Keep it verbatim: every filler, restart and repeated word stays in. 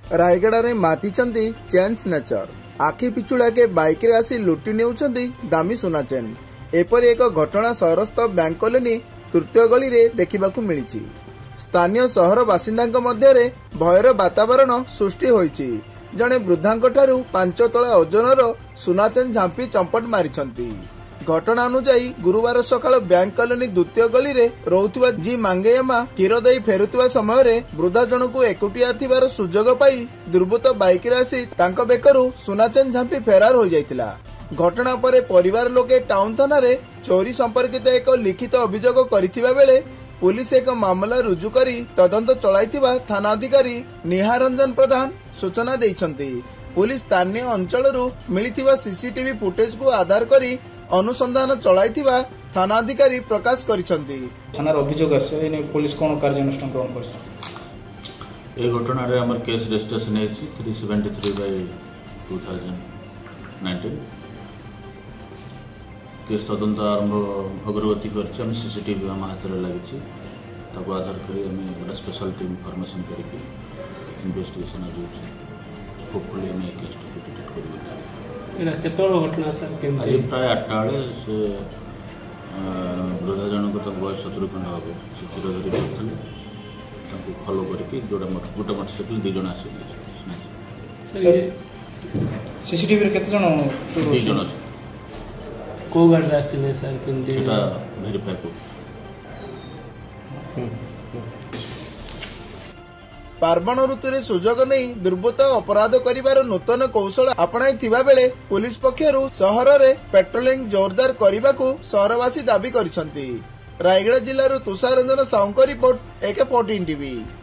Rayagada मातिचंदी chain snatcher आखि पिछुड़ा bike रे आसी लुटि नेउछंदी दामी सुना चेन। एपरि एक घटना सहरस्थ बैंक कॉलोनी तृतीय गली रे देखिबाकू मिलिछि। स्थानीय सहर बासिंदांक मध्य रे भयर वातावरण सृष्टि होइछि। जणे वृद्धांक ठारू पांच तला ओजनर सुना चेन झांपी चंपट मारिछंती। घटना अनुसार गुरुवार सकाळ बैंक कॉलोनी द्वितीय गली रे रहुतुवा जी मांगेयमा कीर देई फेरुतुवा समय रे वृद्धा जनकू एकुटिया थिबार सुजोग पाई दुर्बृत्त बाइक रे आसी तांक बेकरू सुना चेन झांपी फेरार हो जाइतिला। घटना परे परिवार लोके टाउन थाना रे चोरी संपर्कित एक लिखित अभियोग करिथिबा बेले पुलिस एक मामला रुजु करी तदंत चलाइथिबा थाना अधिकारी निहार रंजन प्रधान सूचना दैछंती। पुलिस स्थानीय अंचलरू मिलिथिबा सीसीटीवी फुटेज को आधार करी अनुसंधान चलाइथिबा थाना अधिकारी प्रकाश करिसंती। थानार अभियोग आसे एने पुलिस कोन कार्यानुष्ठान ग्रहण करछ। ए घटना रे हमर केस रजिस्ट्रेशन हेछि तीन सौ तिहत्तर बाय दो हज़ार उन्नीस। केस तदंत आरंभ अग्रगति करछि। हम सीसीटीवी हम हाथ रे लागिछि ताको आधार करी हम एक स्पेशल टीम फॉर्मेशन करके इन्वेस्टिगेशन आगुछि। होपफुली हम केस को डिटेक्ट करबो। एना केतळ घटना सर केम आज प्राय आठ टाळे से वृद्धा जनक तो बयस सत्तर खंड हम से तीर धरी बैठे ताको फॉलो करके जोड़ा गोटे मोटरसाइकिल दु जण आसी सीसीटीवी रे केते जण दु जण को गाड़ी रास्ते सर केमती सेटा वेरीफाई को। पार्वण ऋतु रे सुजोग नहीं दुर्बृत्त अपराध करिवार नूतन कौशल अपनाई थिबा बेले पुलिस पक्षरु सहर रे पेट्रोलिंग जोरदार करिबाकू सहरवासी दाबी करिसंती। रायगड़ा जिल्लारू तुषार रंजन साउंको रिपोर्ट ए के चौदह टीवी।